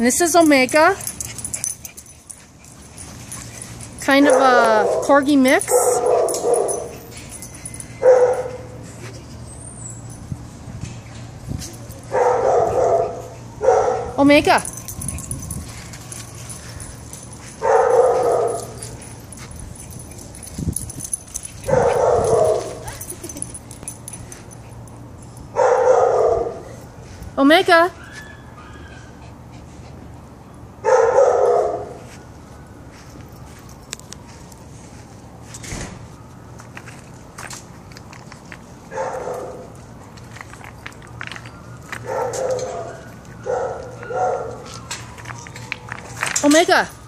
And this is Omega. Kind of a corgi mix. Omega. Omega. Omega.